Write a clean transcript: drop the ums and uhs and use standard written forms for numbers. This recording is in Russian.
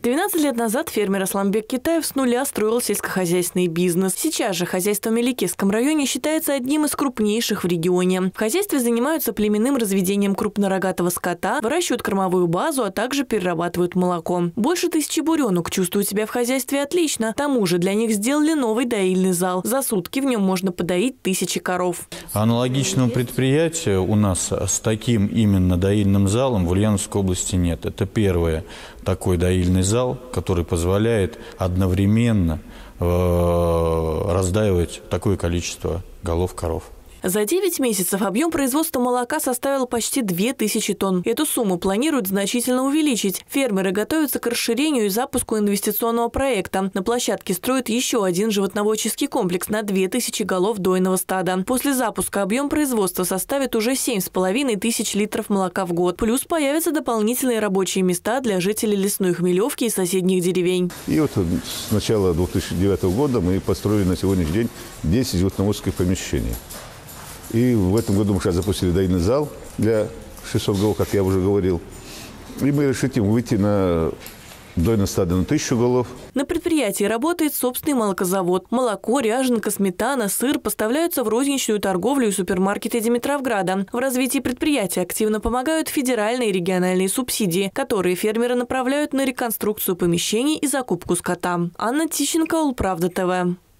12 лет назад фермер Асламбек Китаев с нуля строил сельскохозяйственный бизнес. Сейчас же хозяйство в Меликесском районе считается одним из крупнейших в регионе. В хозяйстве занимаются племенным разведением крупнорогатого скота, выращивают кормовую базу, а также перерабатывают молоко. Больше 1000 буренок чувствуют себя в хозяйстве отлично. К тому же для них сделали новый доильный зал. За сутки в нем можно подоить 1000 коров. Аналогичного предприятия у нас с таким именно доильным залом в Ульяновской области нет. Это первое такой доильный зал, который позволяет одновременно раздаивать такое количество голов коров. За 9 месяцев объем производства молока составил почти 2000 тонн. Эту сумму планируют значительно увеличить. Фермеры готовятся к расширению и запуску инвестиционного проекта. На площадке строят еще один животноводческий комплекс на 2000 голов дойного стада. После запуска объем производства составит уже 7500 литров молока в год. Плюс появятся дополнительные рабочие места для жителей Лесной Хмелевки и соседних деревень. И вот с начала 2009 года мы построили на сегодняшний день 10 животноводческих помещений. И в этом году мы сейчас запустили доильный зал для 600 голов, как я уже говорил. И мы решим выйти на дойное стадо на 1000 голов. На предприятии работает собственный молокозавод. Молоко, ряженка, сметана, сыр поставляются в розничную торговлю и супермаркеты Димитровграда. В развитии предприятия активно помогают федеральные и региональные субсидии, которые фермеры направляют на реконструкцию помещений и закупку скота. Анна Тищенко, Улправда ТВ.